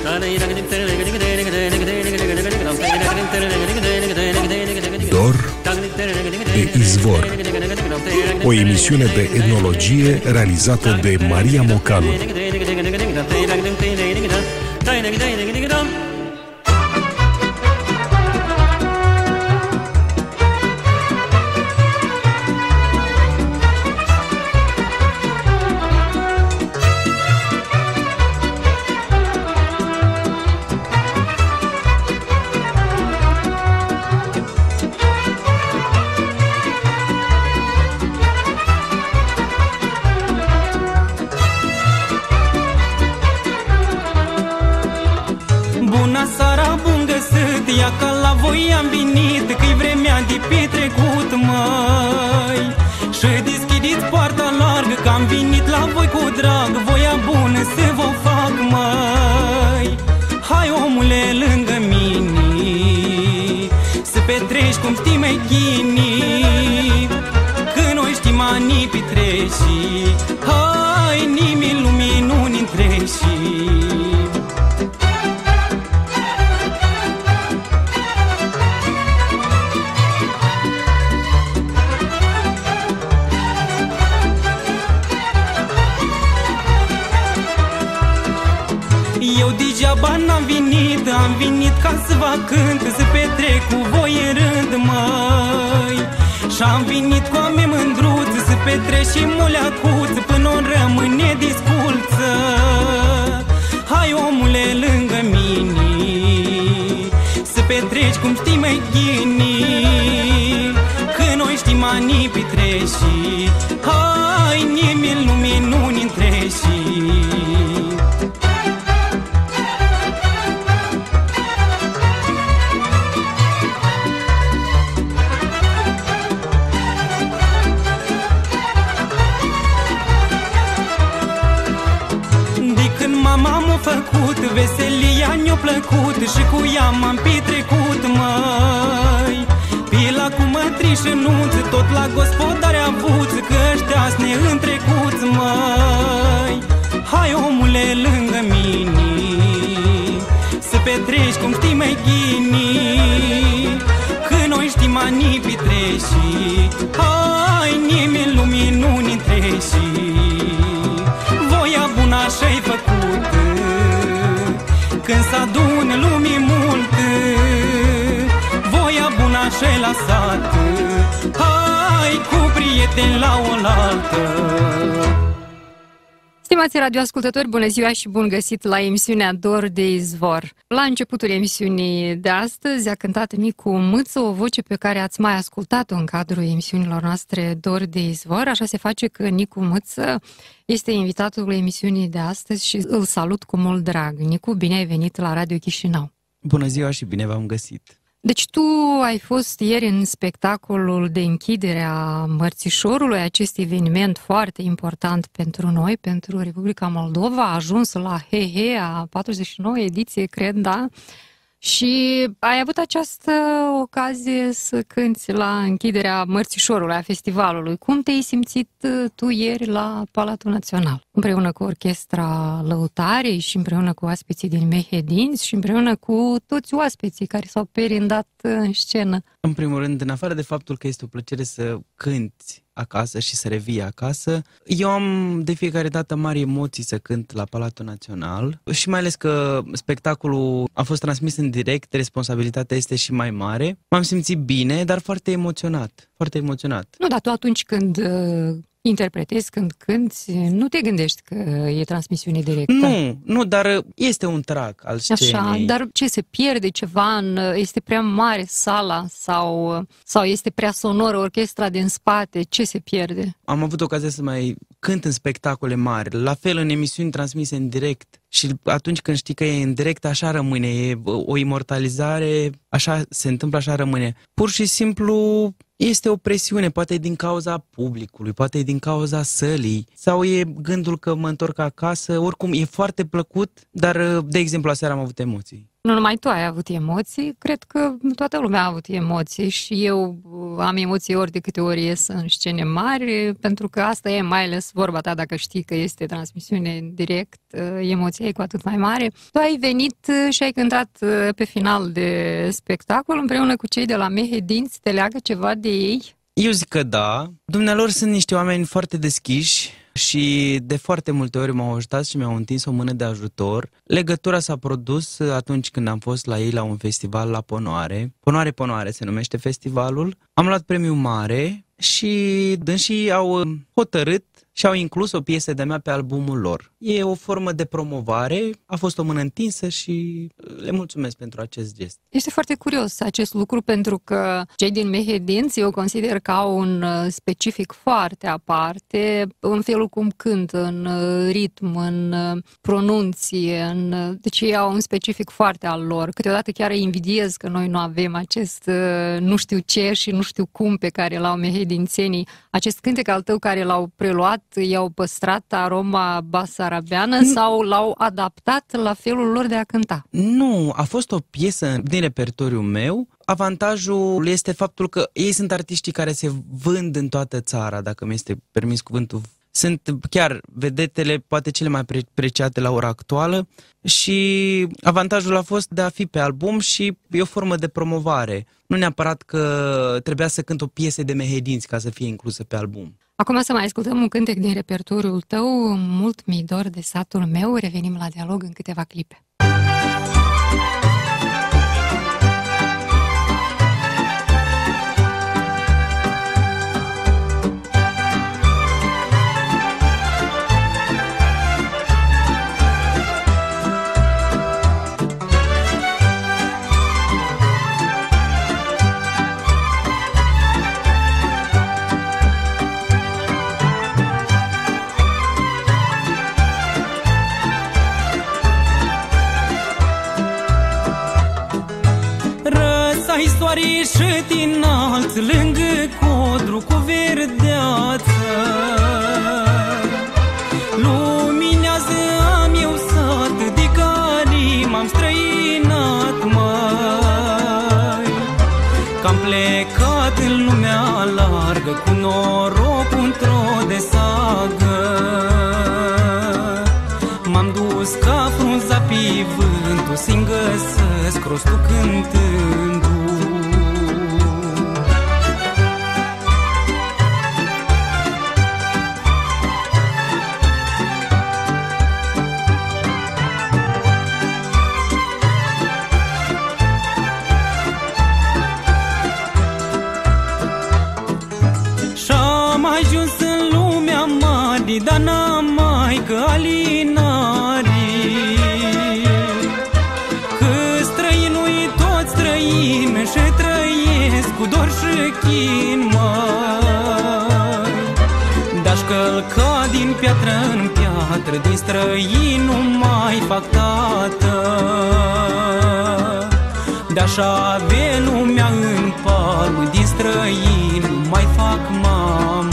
Dor de izvor. O emisiune de etnologie realizată de Maria Mocanu. Că la voi am venit, că-i vremea de petrecut, măi. Și deschideți poarta largă, că am venit la voi cu drag. Voia bună să vă fac, măi. Hai, omule, lângă mine, să petreci cum știi mai chini, că noi știm anii petreși. Hai, nimeni lumii nu-ni întreși. Eu degeaba n-am venit, am venit ca să vă cânt, să petrec cu voi în rând, măi. Și-am venit cu ame mândruță, să petrec și muleacuță, până o rămâne disculță. Hai, omule, lângă mine, să petreci cum știi mai ghini, că noi știm anii petreși. Hai, nimeni lumii nu-ni întreși. Făcut, veselia ne-a plăcut și cu ea m-am petrecut, măi. Pila cu mătriș în nunță, tot la gospodare avuți, că ăștia-s neîntrecuți, măi. Hai, omule, lângă mine, să petreci cum știi mai ghini, că noi știm anii petreși. Hai, nimeni lumii nu-ni întreși. Voia bună așa-i făcut, când s-adune lumii mult, voia bună așa-i lăsat. Hai, cu prieteni la oaltă. Stimați radioascultători, bună ziua și bun găsit la emisiunea Dor de izvor. La începutul emisiunii de astăzi a cântat Nicu Mâță, o voce pe care ați mai ascultat-o în cadrul emisiunilor noastre Dor de izvor. Așa se face că Nicu Mâță este invitatul emisiunii de astăzi și îl salut cu mult drag. Nicu, bine ai venit la Radio Chișinău. Bună ziua și bine v-am găsit. Deci tu ai fost ieri în spectacolul de închidere a Mărțișorului, acest eveniment foarte important pentru noi, pentru Republica Moldova, a ajuns la a 49 ediție, cred, da? Și ai avut această ocazie să cânti la închiderea Mărțișorului, a festivalului. Cum te-ai simțit tu ieri la Palatul Național? Împreună cu orchestra Lăutarii și împreună cu oaspeții din Mehedinți și împreună cu toți oaspeții care s-au perindat în scenă. În primul rând, în afară de faptul că este o plăcere să cânti acasă și să revii acasă, eu am de fiecare dată mari emoții să cânt la Palatul Național și mai ales că spectacolul a fost transmis în direct, responsabilitatea este și mai mare. M-am simțit bine, dar foarte emoționat, foarte emoționat. Nu, dar tu atunci când interpretezi, când cânti, nu te gândești că e transmisiune directă. Nu, dar este un trac al scenei. Așa, dar ce se pierde ceva? Este prea mare sala sau este prea sonoră orchestra din spate? Ce se pierde? Am avut ocazia să mai cânt în spectacole mari, la fel în emisiuni transmise în direct. Și atunci când știi că e în direct, așa rămâne, e o imortalizare, așa se întâmplă, așa rămâne. Pur și simplu este o presiune, poate e din cauza publicului, poate e din cauza sălii, sau e gândul că mă întorc acasă, oricum e foarte plăcut, dar, de exemplu, aseară am avut emoții. Nu numai tu ai avut emoții, cred că toată lumea a avut emoții și eu am emoții ori de câte ori ies în scene mari, pentru că asta e mai ales vorba ta, dacă știi că este transmisiune în direct, emoția e cu atât mai mare. Tu ai venit și ai cântat pe final de spectacol împreună cu cei de la Mehedinți, te leagă ceva de ei? Eu zic că da. Dumnealor sunt niște oameni foarte deschiși și de foarte multe ori m-au ajutat și mi-au întins o mână de ajutor. Legătura s-a produs atunci când am fost la ei la un festival la Ponoare. Ponoare se numește festivalul. Am luat premiu mare și dânsii au hotărât și au inclus o piesă de-a mea pe albumul lor. E o formă de promovare, a fost o mână întinsă și le mulțumesc pentru acest gest. Este foarte curios acest lucru pentru că cei din Mehedinți eu consider că au un specific foarte aparte, în felul cum cântă, în ritm, în pronunție, deci ei au un specific foarte al lor. Câteodată chiar îi invidiez că noi nu avem acest nu știu ce și nu știu cum pe care l-au mehedințenii. Acest cântec al tău care l-au preluat, i-au păstrat aroma basarabeană sau l-au adaptat la felul lor de a cânta? Nu, a fost o piesă din repertoriul meu. Avantajul este faptul că ei sunt artiștii care se vând în toată țara, dacă mi este permis cuvântul. Sunt chiar vedetele, poate cele mai apreciate la ora actuală și avantajul a fost de a fi pe album și e o formă de promovare. Nu neapărat că trebuia să cânt o piesă de Mehedinți ca să fie inclusă pe album. Acum să mai ascultăm un cântec din repertoriul tău, Mult mi-i dor de satul meu. Revenim la dialog în câteva clipe. Ai soare și din alt, lângă codru cu verdeață. Luminează am eu sat, de care m-am străinat, măi. Că-am plecat în lumea largă, cu noroc într-o de sagă. M-am dus ca frunza pe vântul, să-mi găsesc rostul cântându. Și-am ajuns în lumea mare, dar n-am mai călinari. Că străinui toți străini și trăiesc cu dor și chin, măi. Dar-și călca din piatră în piatră, din străin nu mai fac tată. De-aș avea lumea în palmă, din străin nu mai fac mamă.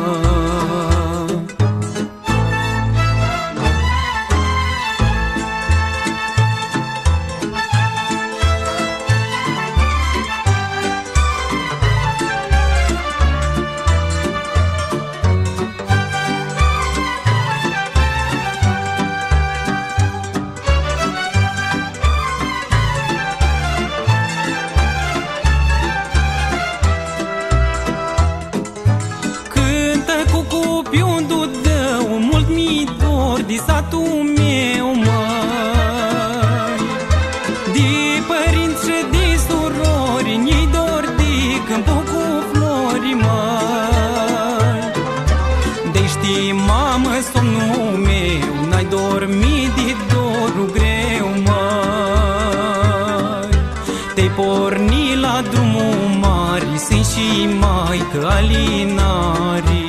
De satul meu, măi, de părinți și de surori, ni-i dor de câmpul cu flori, măi. De știi, mamă, somnul meu, n-ai dormit de dorul greu, măi. Te-ai pornit la drumul mare, sunt și maică alinarii.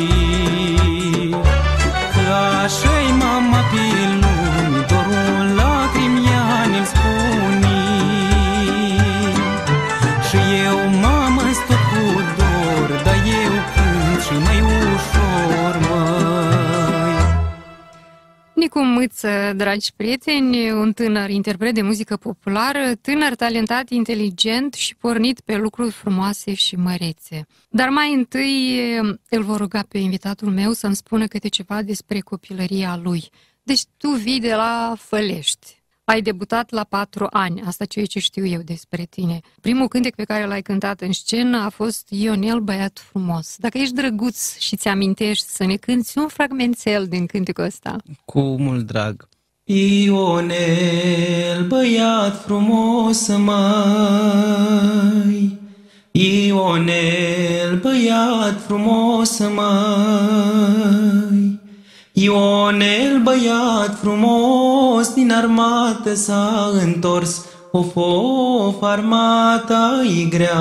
Așa-i mama pe lume, dorul lacrimi ea ne-l spune. Și eu, mamă-s tot cu dor, dar eu cânt și mai ușor, măi. Nicu Mâță, dragi prieteni, un tânăr interpret de muzică populară, tânăr talentat, inteligent și pornit pe lucruri frumoase și mărețe. Dar mai întâi îl vor ruga pe invitatul meu să-mi spună câte ceva despre copilăria lui. Deci tu vii de la Fălești. Ai debutat la 4 ani, asta ceea ce știu eu despre tine. Primul cântec pe care l-ai cântat în scenă a fost Ionel, băiat frumos. Dacă ești drăguț și ți-amintești să ne cânti un fragmentel din cântecul ăsta. Cu mult drag. Ionel, băiat frumos, măi, Ionel, băiat frumos, măi, Ionel, băiat frumos, din armată s-a întors, of, armata-i grea.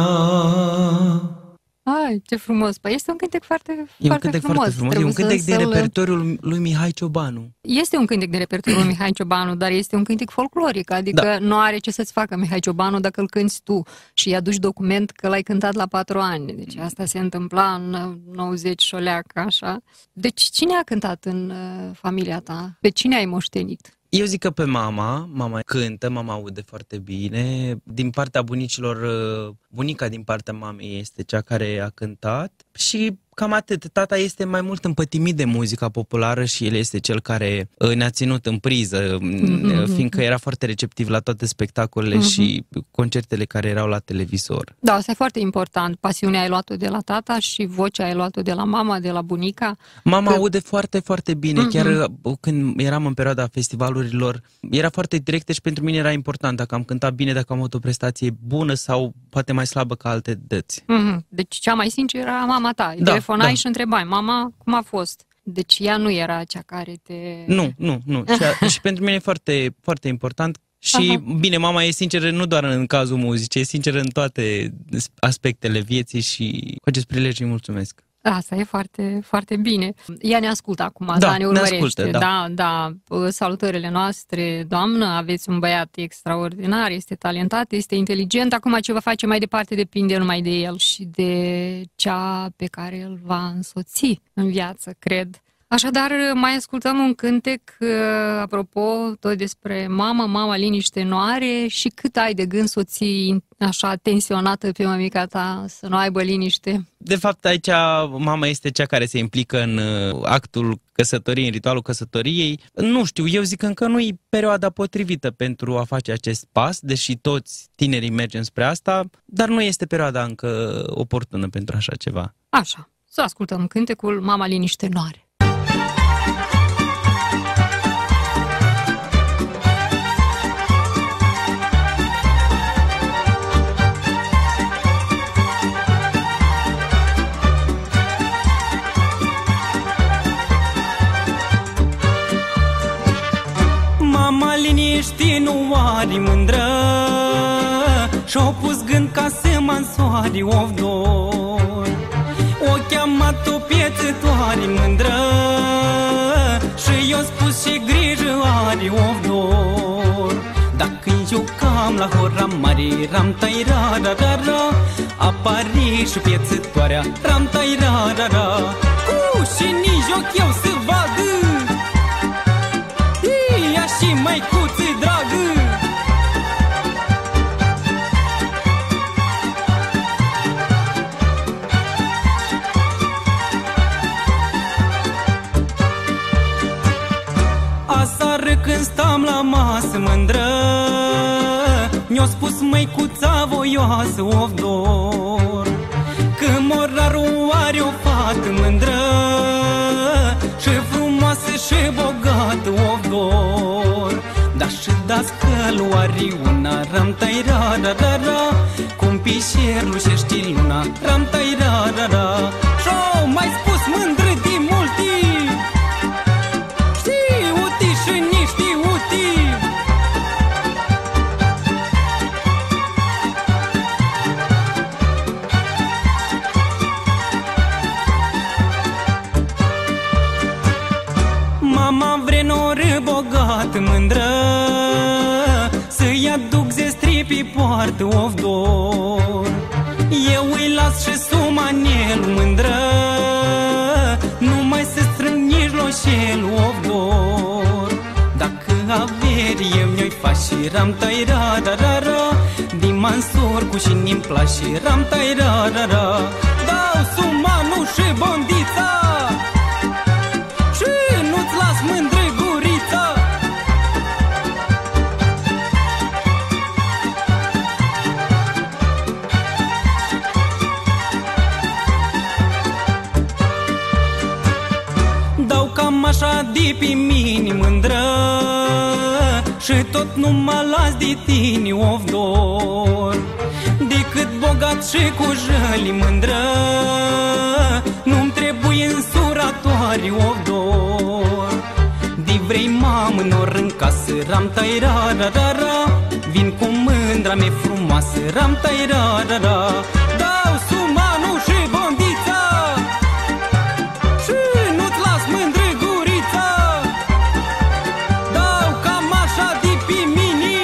Ai, ce frumos! Păi este un cântec foarte frumos. E un cântec de repertoriul lui Mihai Ciobanu. Este un cântec de repertoriul lui Mihai Ciobanu, dar este un cântec folcloric, adică nu are ce să-ți facă Mihai Ciobanu dacă îl cânti tu și îi aduci document că l-ai cântat la 4 ani. Deci asta se întâmpla în 90 șoleacă, așa. Deci cine a cântat în familia ta? Pe cine ai moștenit? Eu zic că pe mama cântă, mama aude foarte bine. Din partea bunicilor, bunica din partea mamei este cea care a cântat și cam atât. Tata este mai mult împătimit de muzica populară și el este cel care ne-a ținut în priză, fiindcă era foarte receptiv la toate spectacolele și concertele care erau la televizor. Da, asta e foarte important. Pasiunea ai luat-o de la tata și vocea ai luat-o de la mama, de la bunica. Mama aude foarte, foarte bine. Chiar când eram în perioada festivalurilor, era foarte directă și pentru mine era important dacă am cântat bine, dacă am avut o prestație bună sau poate mai slabă ca alte dăți. Deci cea mai sinceră era mama ta. Telefonai și întrebai, mama, cum a fost? Deci ea nu era cea care te... Nu. Și pentru mine e foarte, foarte important. Și bine, mama e sinceră nu doar în cazul muzicii, e sinceră în toate aspectele vieții și cu acest prilej îi mulțumesc. Asta e foarte, foarte bine. Ea ne ascultă acum, ne urmărește. Da. Salutările noastre, doamnă, aveți un băiat extraordinar, este talentat, este inteligent. Acum ce va face mai departe depinde numai de el și de cea pe care îl va însoți în viață, cred. Așadar, mai ascultăm un cântec, apropo, tot despre mama, liniște nu are și cât ai de gând să o ții așa tensionată pe mămica ta, să nu aibă liniște? De fapt, aici mama este cea care se implică în actul căsătoriei, în ritualul căsătoriei. Nu știu, eu zic că încă nu e perioada potrivită pentru a face acest pas, deși toți tinerii mergem spre asta, dar nu este perioada încă oportună pentru așa ceva. Așa, să ascultăm cântecul Mama, liniște nu are. Mama liniști nu are mândră și-o pus gând ca să mă însoare of dor. O cheamat o piețătoare mândră și i-o spus ce grijă are of dor. Dacă-i jucam la hora mare, ram-tai-ra-ra-ra-ra, apare și piețătoarea, ram-tai-ra-ra-ra. Și nici ochi eu să vadă și măicuță dragă. Aseară când stam la masă mândră, mi-a spus măicuța voioasă of dor, că morarul are o fată mândră și frumoasă și bogată of dor. Dar și dascălul are una, ram-tai-ra-ra-ra-ra, cum pișer lușește luna, ram-tai-ra-ra-ra. Și-o mai spus mândră de multi, știuti și neștiuti. Mama vre noră bogată mândră, să-i aduc zestri pe poartă of dor. Eu îi las și sumanelul mândră, numai să strâng nici loșelul of dor. eu mi-o fac și ram tai ra ra ra ra. Din Mansur cu și nim pla și ram tai ra ra ra. Dau sumanu și bondița și nu-ți las mândră gurița. Dau cam așa de pe mine mândră și tot nu mă las de tine of dor. Decât bogat și cu jăli mândră, nu-mi trebuie însuratoare of dor. De vrei mamă nor în casă, ram tai ra ra ra ra. Vin cu mândra mea frumoasă, ram tai ra ra ra. Dau sumanu și bondița și nu-ți las mândră gurița. Dau cam așa de pe mine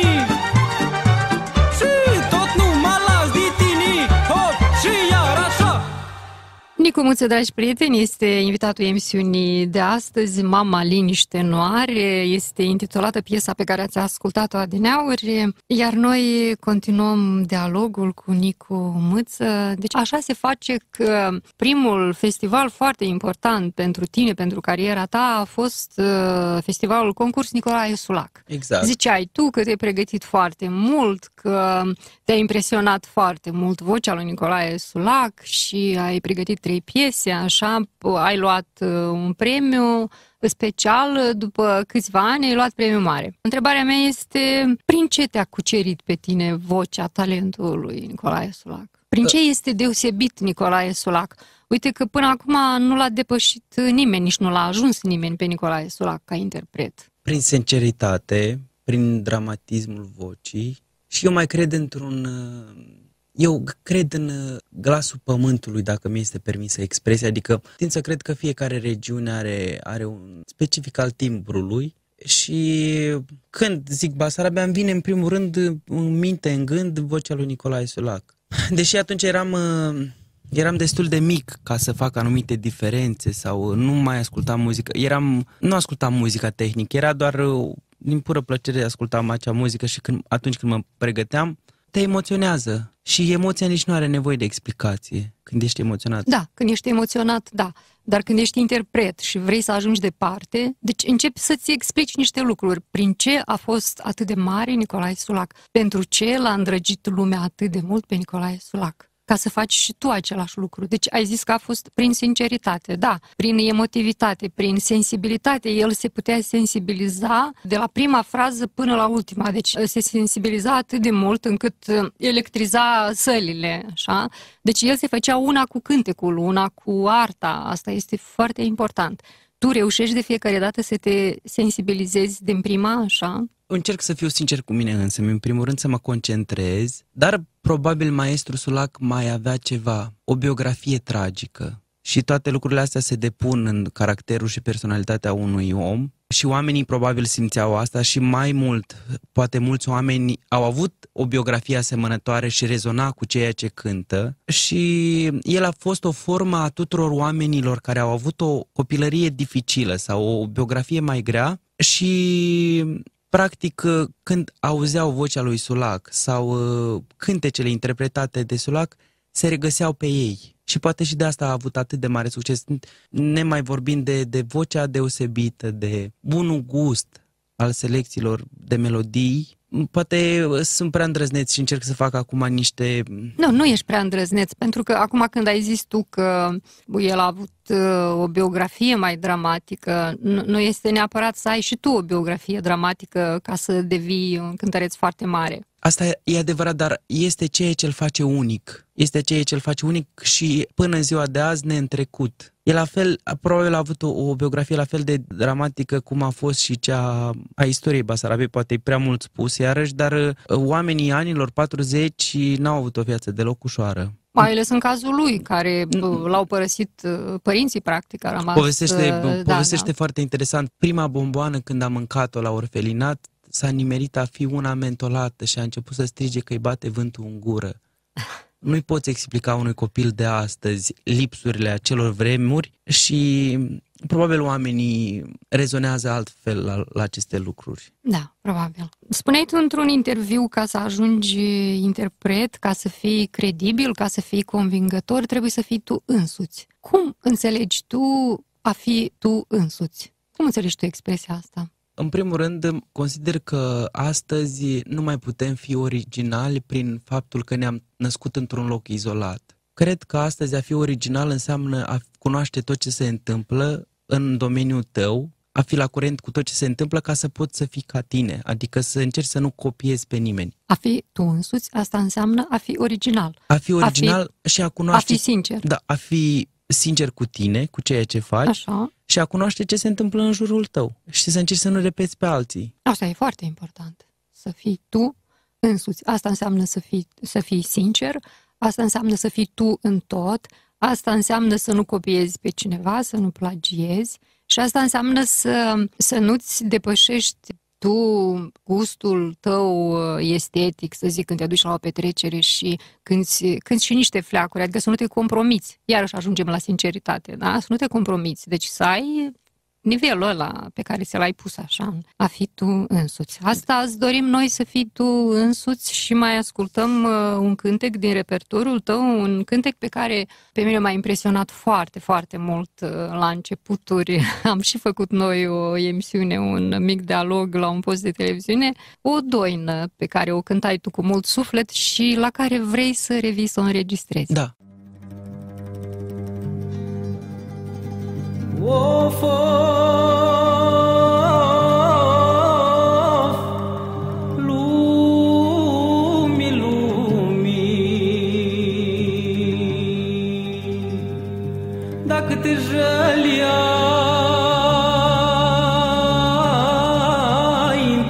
și tot nu mă las de tine. Hop și iar așa. Nicu Muță, dragi prieteni, este invitatul emisiunii de astăzi, Mama Liniște Noare. Este intitulată piesa pe care ați ascultat-o adineauri, iar noi continuăm dialogul cu Nicu Muță. Deci așa se face că primul festival foarte important pentru tine, pentru cariera ta, a fost festivalul Concurs Nicolae Sulac. Exact. Ziceai tu că te-ai pregătit foarte mult, că te-a impresionat foarte mult vocea lui Nicolae Sulac și ai pregătit 3 piese, așa, ai luat un premiu special, după câțiva ani ai luat premiu mare. Întrebarea mea este, prin ce te-a cucerit pe tine vocea, talentul lui Nicolae Sulac? Prin ce este deosebit Nicolae Sulac? Uite că până acum nu l-a depășit nimeni, nici nu l-a ajuns nimeni pe Nicolae Sulac ca interpret. Prin sinceritate, prin dramatismul vocii și eu mai cred eu cred în glasul pământului, dacă mi este permisă expresia, adică tind să cred că fiecare regiune are un specific al timbrului și când zic Basarabia îmi vine în primul rând în minte, în gând, vocea lui Nicolae Sulac. Deși atunci eram destul de mic ca să fac anumite diferențe sau nu mai ascultam muzică. Nu ascultam muzica tehnică, era doar din pură plăcere ascultam acea muzică și atunci când mă pregăteam, te emoționează și emoția nici nu are nevoie de explicație când ești emoționat. Da, când ești emoționat, da. Dar când ești interpret și vrei să ajungi departe, deci începi să-ți explici niște lucruri. Prin ce a fost atât de mare Nicolae Sulac? Pentru ce l-a îndrăgit lumea atât de mult pe Nicolae Sulac? Ca să faci și tu același lucru. Deci ai zis că a fost prin sinceritate, da, prin emotivitate, prin sensibilitate. El se putea sensibiliza de la prima frază până la ultima. Deci se sensibiliza atât de mult încât electriza sălile, așa. Deci el se făcea una cu cântecul, una cu arta. Asta este foarte important. Tu reușești de fiecare dată să te sensibilizezi din prima, așa? Încerc să fiu sincer cu mine însă, în primul rând să mă concentrez, dar probabil maestru Sulac mai avea ceva, o biografie tragică și toate lucrurile astea se depun în caracterul și personalitatea unui om și oamenii probabil simțeau asta și mai mult, poate mulți oameni au avut o biografie asemănătoare și rezona cu ceea ce cântă și el a fost o formă a tuturor oamenilor care au avut o copilărie dificilă sau o biografie mai grea și practic, când auzeau vocea lui Sulac sau cântecele interpretate de Sulac, se regăseau pe ei. Și poate și de asta a avut atât de mare succes, nemai vorbind de vocea deosebită, de bunul gust al selecțiilor de melodii. Poate sunt prea îndrăzneț și încerc să fac acum niște... Nu ești prea îndrăzneț, pentru că acum când ai zis tu că el a avut o biografie mai dramatică, nu este neapărat să ai și tu o biografie dramatică ca să devii un cântăreț foarte mare. Asta e adevărat, dar este ceea ce îl face unic. Este ceea ce îl face unic și până în ziua de azi neîntrecut. El la fel, probabil a avut o biografie la fel de dramatică cum a fost și cea a istoriei Basarabiei, poate e prea mult spus iarăși, dar oamenii anilor 40 n-au avut o viață deloc ușoară. Mai ales în cazul lui, care l-au părăsit părinții, practic, a rămas... Povestește foarte interesant. Prima bomboană când a mâncat-o la orfelinat s-a nimerit a fi una mentolată și a început să strige că îi bate vântul în gură. Nu-i poți explica unui copil de astăzi lipsurile acelor vremuri și probabil oamenii rezonează altfel la aceste lucruri. Da, probabil. Spuneai tu într-un interviu, ca să ajungi interpret, ca să fii credibil, ca să fii convingător, trebuie să fii tu însuți. Cum înțelegi tu a fi tu însuți? Cum înțelegi tu expresia asta? În primul rând, consider că astăzi nu mai putem fi originali prin faptul că ne-am născut într-un loc izolat. Cred că astăzi a fi original înseamnă a cunoaște tot ce se întâmplă în domeniul tău, a fi la curent cu tot ce se întâmplă ca să poți să fii ca tine, adică să încerci să nu copiezi pe nimeni. A fi tu însuți, asta înseamnă a fi original. A fi original și a cunoaște... A fi sincer. Da, a fi sincer cu tine, cu ceea ce faci. Așa. Și a cunoaște ce se întâmplă în jurul tău și să încerci să nu repeți pe alții. Asta e foarte important. Să fii tu însuți. Asta înseamnă să fii sincer, asta înseamnă să fii tu în tot, asta înseamnă să nu copiezi pe cineva, să nu plagiezi și asta înseamnă să nu-ți depășești tu gustul tău estetic, să zic, când te duci la o petrecere și când și niște fleacuri, adică să nu te compromiți. Iarăși ajungem la sinceritate, da? Să nu te compromiți. Deci să ai nivelul ăla pe care ți l-ai pus așa, a fi tu însuți. Asta îți dorim noi, să fii tu însuți, și mai ascultăm un cântec din repertoriul tău, un cântec pe care pe mine m-a impresionat foarte, foarte mult la începuturi. Am și făcut noi o emisiune, un mic dialog la un post de televiziune, o doină pe care o cântai tu cu mult suflet și la care vrei să revii, să o înregistrezi. Da. Of, lumii, dacă te jălia în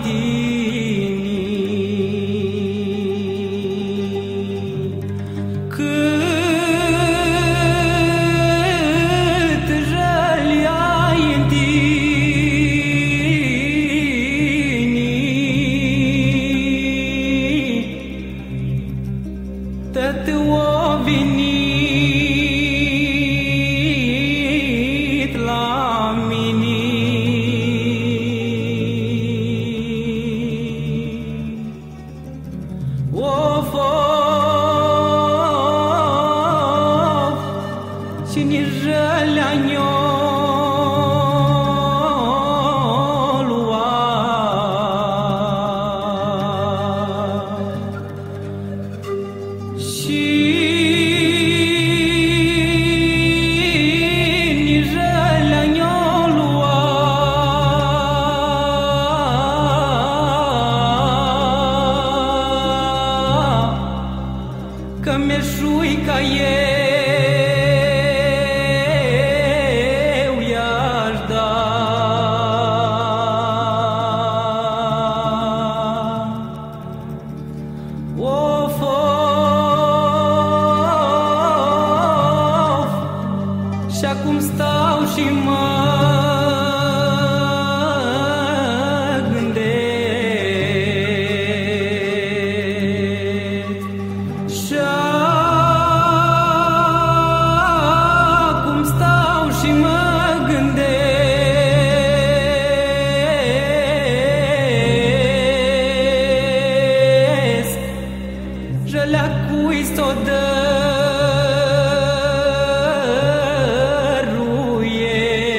dăruie.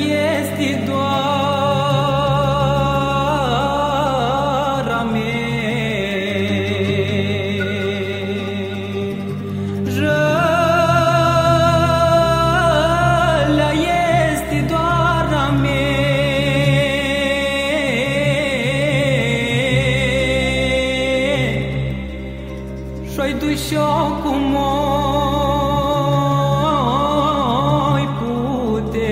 este doar a mea. Rălea este doar a mea. Și-ai dus-o cum oi pute.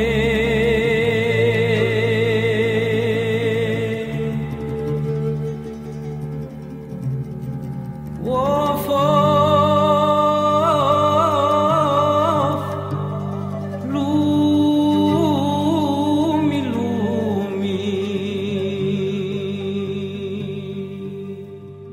Of, lumii, lumii.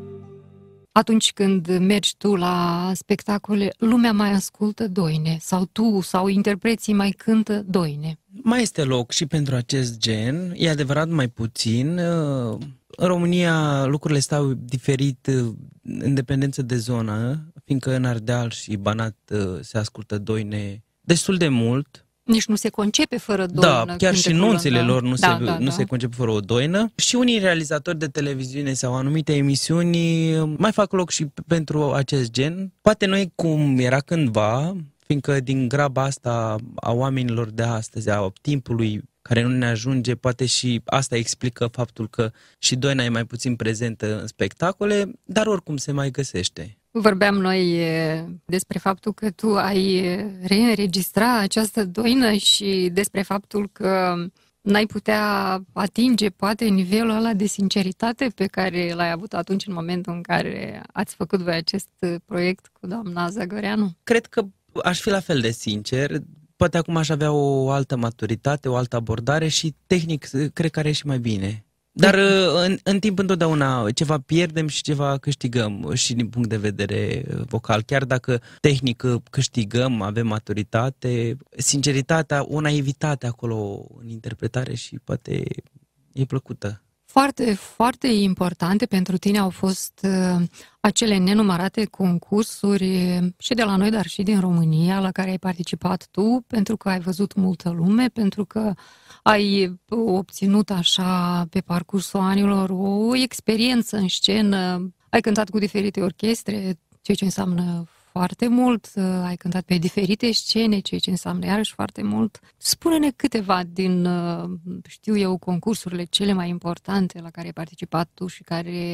Atunci când mergi tu la spectacole, lumea mai ascultă doine? Sau tu, sau interpreții mai cântă doine? Mai este loc și pentru acest gen, e adevărat mai puțin. În România lucrurile stau diferit în dependență de zonă, fiindcă în Ardeal și Banat se ascultă doine destul de mult. Nici nu se concepe fără doină. Da, chiar și nunțile lor nu se da. concepe fără o doină. Și unii realizatori de televiziune sau anumite emisiuni mai fac loc și pentru acest gen. Poate noi cum era cândva, fiindcă din graba asta a oamenilor de astăzi, a timpului care nu ne ajunge, poate și asta explică faptul că și doina e mai puțin prezentă în spectacole, dar oricum se mai găsește. Vorbeam noi despre faptul că tu ai reînregistrat această doină și despre faptul că n-ai putea atinge poate nivelul ăla de sinceritate pe care l-ai avut atunci în momentul în care ați făcut voi acest proiect cu doamna Zagoreanu? Cred că aș fi la fel de sincer, poate acum aș avea o altă maturitate, o altă abordare și tehnic cred că are și mai bine. Dar în timp întotdeauna ceva pierdem și ceva câștigăm și din punct de vedere vocal. Chiar dacă tehnic câștigăm, avem maturitate, sinceritatea, o naivitate acolo în interpretare și poate e plăcută. Foarte, foarte importante pentru tine au fost acele nenumărate concursuri și de la noi, dar și din România, la care ai participat tu, pentru că ai văzut multă lume, pentru că ai obținut așa pe parcursul anilor o experiență în scenă, ai cântat cu diferite orchestre, ceea ce înseamnă foarte mult, ai cântat pe diferite scene, ceea ce înseamnă iarăși foarte mult. Spune-ne câteva din, știu eu, concursurile cele mai importante la care ai participat tu și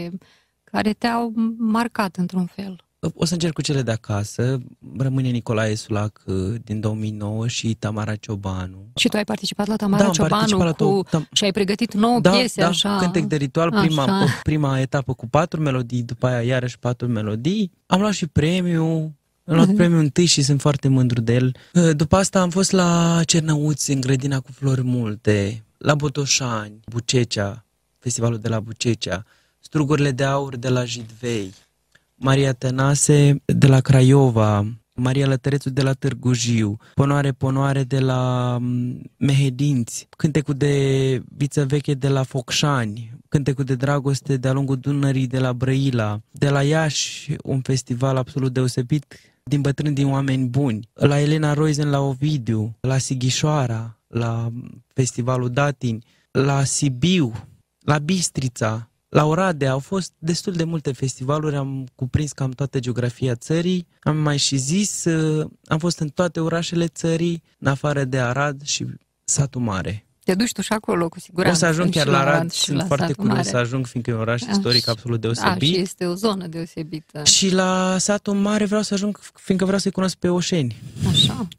care te-au marcat într-un fel. O să încerc cu cele de acasă. Rămâne Nicolae Sulac din 2009 și Tamara Ciobanu. Și tu ai participat la Tamara Ciobanu și ai pregătit 9 piese, așa? Da, cântec de ritual, prima etapă cu 4 melodii, după aia iarăși 4 melodii. Am luat și premiul. Am luat premiul întâi și sunt foarte mândru de el. După asta am fost la Cernăuți, în grădina cu flori multe, la Botoșani, Bucecea, festivalul de la Bucecea, Strugurile de aur de la Jidvei, Maria Tănase de la Craiova, Maria Lătărețu de la Târgu Jiu, Ponoare, Ponoare de la Mehedinți, Cântecul de Viță Veche de la Focșani, Cântecul de Dragoste de-a lungul Dunării de la Brăila, de la Iași, un festival absolut deosebit, din bătrâni, din oameni buni, la Elena Roizen la Ovidiu, la Sighișoara, la Festivalul Datini, la Sibiu, la Bistrița, la Oradea. Au fost destul de multe festivaluri, am cuprins cam toată geografia țării, am mai și zis, am fost în toate orașele țării, în afară de Arad și Satul Mare. Te duci tu și acolo, cu siguranță. O să ajung chiar la Arad, sunt foarte curios să ajung, fiindcă e un oraș istoric absolut deosebit. Da, și este o zonă deosebită. Și la Satul Mare vreau să ajung, fiindcă vreau să-i cunosc pe oșeni. Așa,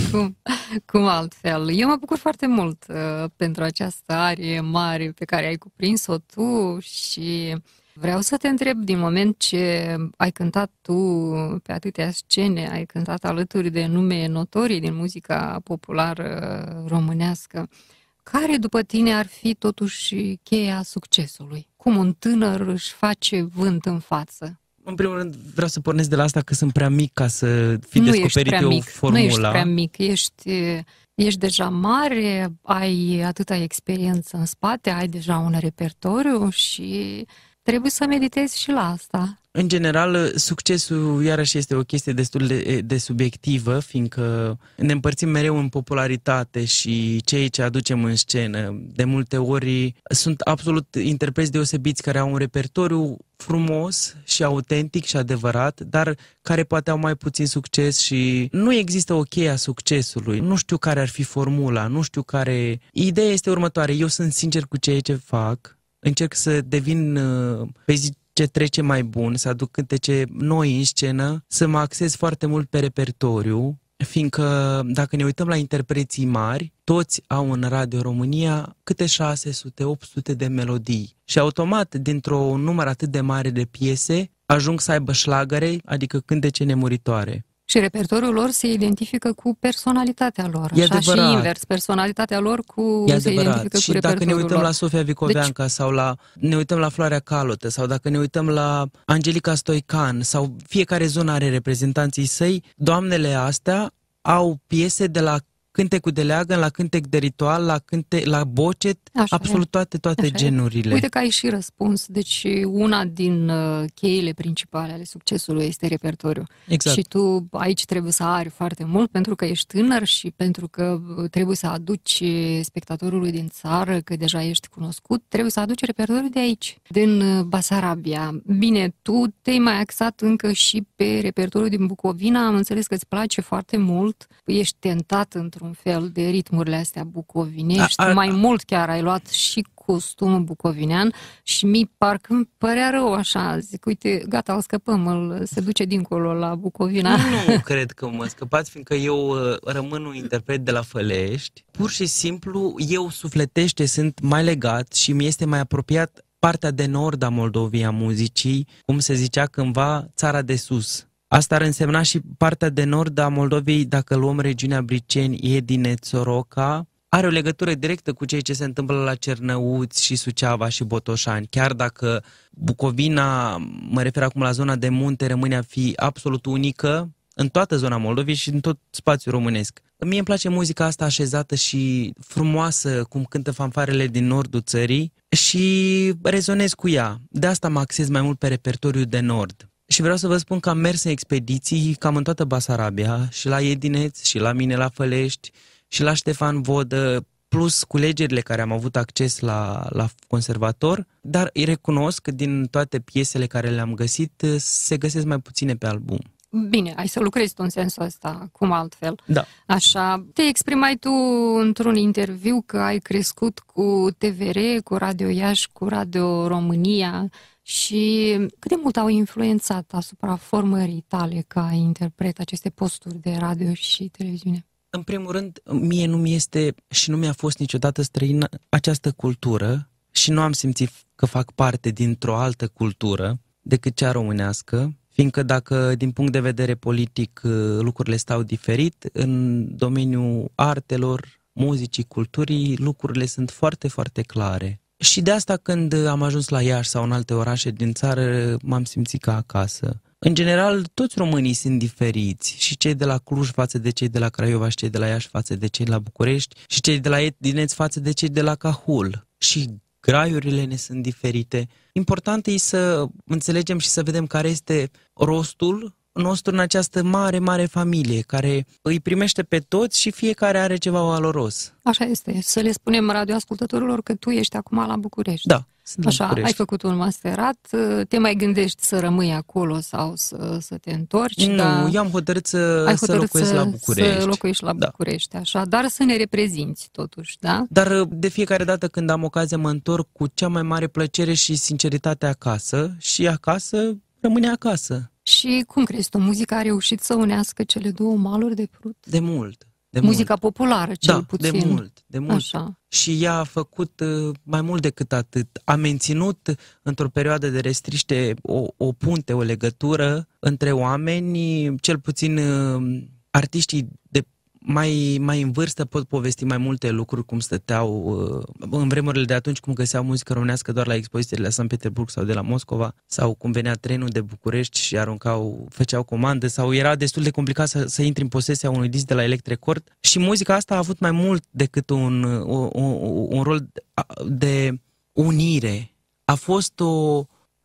cum altfel. Eu mă bucur foarte mult pentru această arie mare pe care ai cuprins-o tu și vreau să te întreb, din moment ce ai cântat tu pe atâtea scene, ai cântat alături de nume notorii din muzica populară românească, care după tine ar fi totuși cheia succesului? Cum un tânăr își face vânt în față? În primul rând vreau să pornesc de la asta că sunt prea mic ca să fi descoperit eu formula. Nu ești prea mic, ești deja mare, ai atâta experiență în spate, ai deja un repertoriu și trebuie să meditezi și la asta. În general, succesul iarăși este o chestie destul de subiectivă, fiindcă ne împărțim mereu în popularitate și cei ce aducem în scenă. De multe ori sunt absolut interpreți deosebiți care au un repertoriu frumos și autentic și adevărat, dar care poate au mai puțin succes și nu există o cheie a succesului. Nu știu care ar fi formula, nu știu care... Ideea este următoare, eu sunt sincer cu ceea ce fac, încerc să devin pe zi ce trece mai bun, să aduc cântece noi în scenă, să mă axez foarte mult pe repertoriu, fiindcă dacă ne uităm la interpreții mari, toți au în Radio România câte 600-800 de melodii și automat, dintr-un număr atât de mare de piese, ajung să aibă șlagăre, adică cântece nemuritoare. Și repertoriul lor se identifică cu personalitatea lor. E așa adevărat. Și invers, personalitatea lor se identifică și cu repertoriul dacă ne uităm lor. la Sofia Vicoveanca sau ne uităm la Floarea Calotă sau dacă ne uităm la Angelica Stoican sau fiecare zonă are reprezentanții săi, doamnele astea au piese de la cântecul de leagăn, la cântec de ritual, la bocet, Așa absolut toate Așa genurile. Uite că ai și răspuns. Deci una din cheile principale ale succesului este repertoriul. Exact. Și tu aici trebuie să ari foarte mult pentru că ești tânăr și pentru că trebuie să aduci spectatorului din țară, că deja ești cunoscut, trebuie să aduci repertoriul de aici, din Basarabia. Bine, tu te-ai mai axat încă și pe repertoriul din Bucovina, am înțeles că îți place foarte mult, ești tentat într-un fel de ritmurile astea bucovinești, mai mult chiar ai luat și costumul bucovinean și mi parcă îmi părea rău așa, zic, uite, gata, îl scăpăm, se duce dincolo la Bucovina. Nu cred că mă scăpați, fiindcă eu rămân un interpret de la Fălești. Pur și simplu, eu sufletește sunt mai legat și mi este mai apropiat partea de nord a Moldovei a muzicii, cum se zicea cândva, țara de sus. Asta ar însemna și partea de nord a Moldovei, dacă luăm regiunea Briceni, Edineț, Soroca, are o legătură directă cu ceea ce se întâmplă la Cernăuți și Suceava și Botoșani. Chiar dacă Bucovina, mă refer acum la zona de munte, rămâne a fi absolut unică în toată zona Moldovei și în tot spațiul românesc. Mie îmi place muzica asta așezată și frumoasă, cum cântă fanfarele din nordul țării și rezonez cu ea. De asta mă axez mai mult pe repertoriul de nord. Și vreau să vă spun că am mers în expediții cam în toată Basarabia, și la Edineț, și la mine la Fălești, și la Ștefan Vodă, plus culegerile care am avut acces la conservator, dar îi recunosc că din toate piesele care le-am găsit, se găsesc mai puține pe album. Bine, ai să lucrezi tu în sensul ăsta, cum altfel. Da. Așa, te exprimai tu într-un interviu că ai crescut cu TVR, cu Radio Iași, cu Radio România și cât de mult au influențat asupra formării tale ca interpret aceste posturi de radio și televiziune? În primul rând, mie nu mi este și nu mi-a fost niciodată străină această cultură și nu am simțit că fac parte dintr-o altă cultură decât cea românească, fiindcă dacă din punct de vedere politic lucrurile stau diferit, în domeniul artelor, muzicii, culturii, lucrurile sunt foarte, foarte clare. Și de asta când am ajuns la Iași sau în alte orașe din țară, m-am simțit ca acasă. În general, toți românii sunt diferiți, și cei de la Cluj față de cei de la Craiova, și cei de la Iași față de cei de la București, și cei de la Edineț față de cei de la Cahul. Și graiurile ne sunt diferite. Important e să înțelegem și să vedem care este rostul nostru în această mare, mare familie, care îi primește pe toți și fiecare are ceva valoros. Așa este. Să le spunem radioascultătorilor că tu ești acum la București. Da. Așa, ai făcut un masterat, te mai gândești să rămâi acolo sau să te întorci? Nu, eu am hotărât să locuiesc la București. Să locuiești la București, așa, dar să ne reprezinți totuși, da? Dar de fiecare dată când am ocazia mă întorc cu cea mai mare plăcere și sinceritate acasă și acasă rămâne acasă. Și cum crezi tu, muzica a reușit să unească cele două maluri de Prut? De mult. Muzica populară, cel puțin. De mult. Așa. Și ea a făcut mai mult decât atât. A menținut într-o perioadă de restriște o punte, o legătură între oameni, cel puțin artiștii de mai în vârstă pot povesti mai multe lucruri, cum stăteau în vremurile de atunci, cum găseau muzică românească doar la expozițiile la Sankt Petersburg sau de la Moscova, sau cum venea trenul de București și făceau comandă, sau era destul de complicat să intri în posesia unui disc de la Elect Record. Și muzica asta a avut mai mult decât un rol de unire. A fost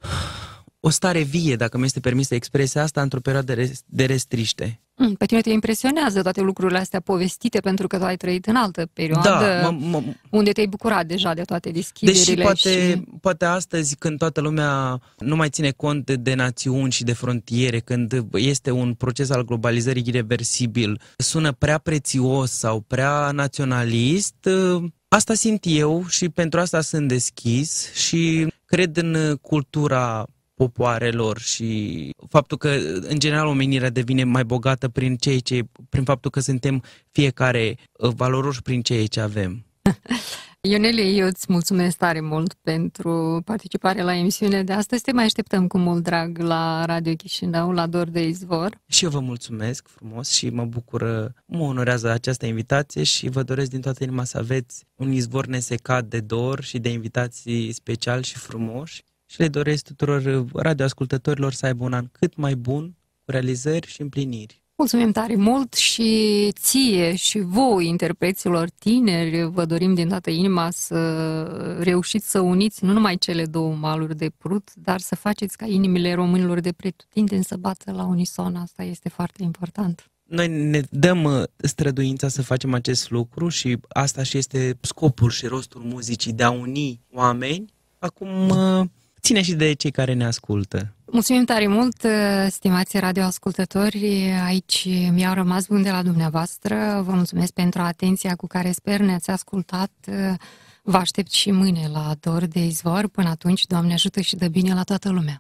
o stare vie, dacă mi este permisă expresia asta, într-o perioadă de restriște. Pe tine te impresionează toate lucrurile astea povestite, pentru că tu ai trăit în altă perioadă, unde te-ai bucurat deja de toate deschiderile. Deși poate astăzi, când toată lumea nu mai ține cont de națiuni și de frontiere, când este un proces al globalizării irreversibil, sună prea prețios sau prea naționalist, asta simt eu și pentru asta sunt deschis și cred în cultura popoarelor și faptul că, în general, omenirea devine mai bogată prin faptul că suntem fiecare valoroși prin ceea ce avem. Ionele, eu îți mulțumesc tare mult pentru participarea la emisiunea de astăzi. Te mai așteptăm cu mult drag la Radio Chișinău, la Dor de Izvor. Și eu vă mulțumesc frumos și mă onorează această invitație și vă doresc din toată inima să aveți un izvor nesecat de dor și de invitații speciali și frumoși. Și le doresc tuturor radioascultătorilor să aibă un an cât mai bun, cu realizări și împliniri. Mulțumim tare mult și ție și voi, interpreților tineri, vă dorim din toată inima să reușiți să uniți nu numai cele două maluri de Prut, dar să faceți ca inimile românilor de pretutindeni să bată la unison. Asta este foarte important. Noi ne dăm străduința să facem acest lucru și asta și este scopul și rostul muzicii, de a uni oameni. Acum ține și de cei care ne ascultă. Mulțumim tare mult, stimați radioascultători, aici mi-au rămas bun de la dumneavoastră. Vă mulțumesc pentru atenția cu care sper ne-ați ascultat. Vă aștept și mâine la Dor de Izvor. Până atunci, Doamne ajută și dă bine la toată lumea!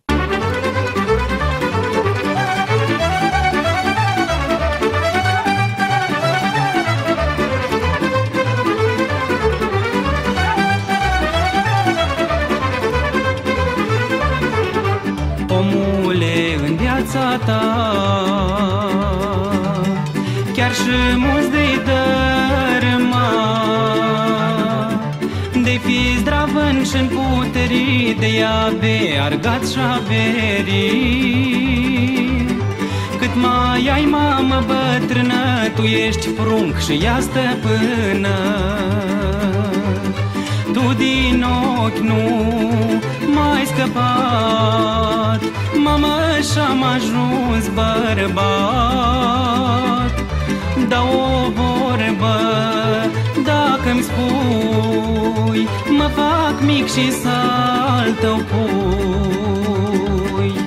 Omule, în viața ta chiar și mulți de-i dărâma, de fi zdravân și-n puterii, de ea be argat și averii. Cât mai ai, mamă bătrână, tu ești prunc și ea stăpână. Tu din ochi nu m-ai scăpat, mamă, și-am ajuns bărbat. Da o vorbă, dacă-mi spui, mă fac mic și s-al tău pui.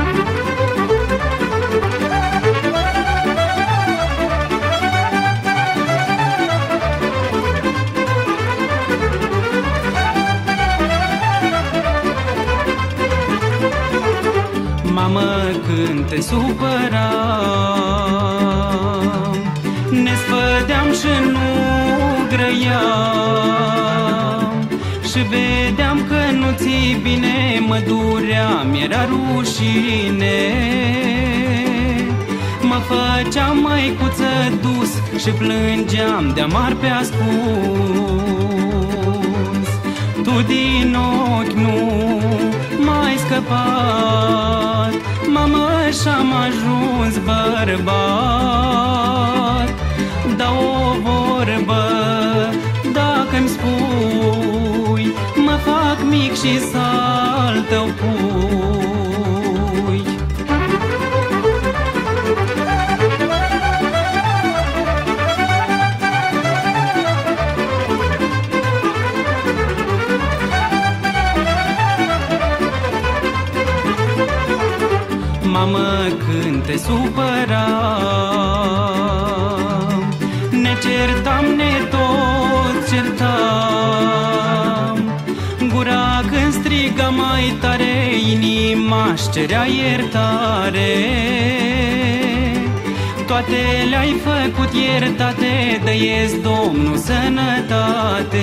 Mamă, când te supăram, ne sfădeam și nu grăiam, și vedeam că nu ți bine, mă durea, mi-era rușine. Mă făceam măicuță dus și plângeam de amar pe ascuns. Tu din ochi nu m-ai scăpat, mamă, și-am ajuns bărbat. Da o vorbă, dacă-mi spui, mă fac mic și s-al tău pui. Mamă, când te supăram, ne certam, ne tot certam. Gura când striga mai tare, inima-și cerea iertare. Toate le-ai făcut iertate, dă-iesc Domnul sănătate.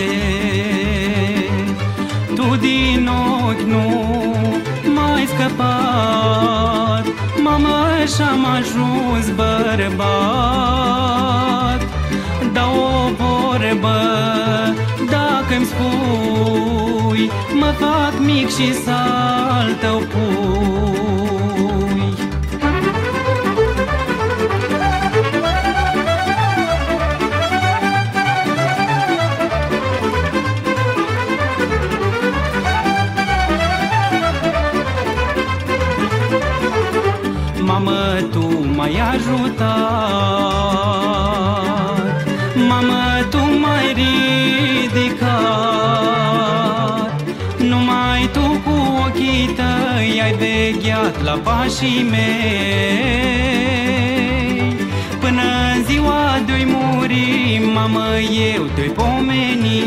Tu din ochi nu m-ai scăpat, mamă, și-am ajuns bărbat. Da o vorbă, dacă-mi spui, mă fac mic și s-al tău pui. ajutat. Mamă, tu m-ai ridicat, numai tu cu ochii tăi ai vegheat la pașii mei. Până în ziua de-oi muri, mamă, eu te-oi pomeni.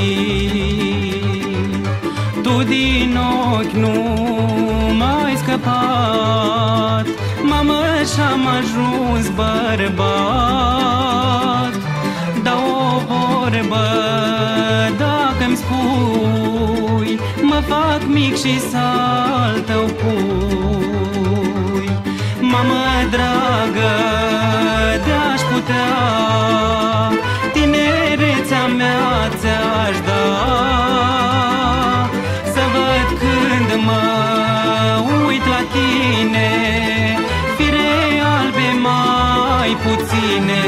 Tu din ochi nu m-ai scăpat, mamă, și-am ajuns bărbat. Da o vorbă, dacă-mi spui, mă fac mic și s-al tău pui. Mamă dragă, de-aș putea, tinerețea mea ți-aș da, să văd când mă uit la tine, fire albe mai puține.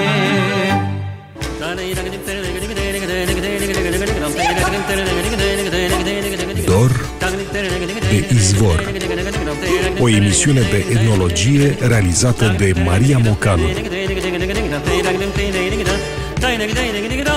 Dor de Izvor. O emisiune de etnologie realizată de Maria Mocanu.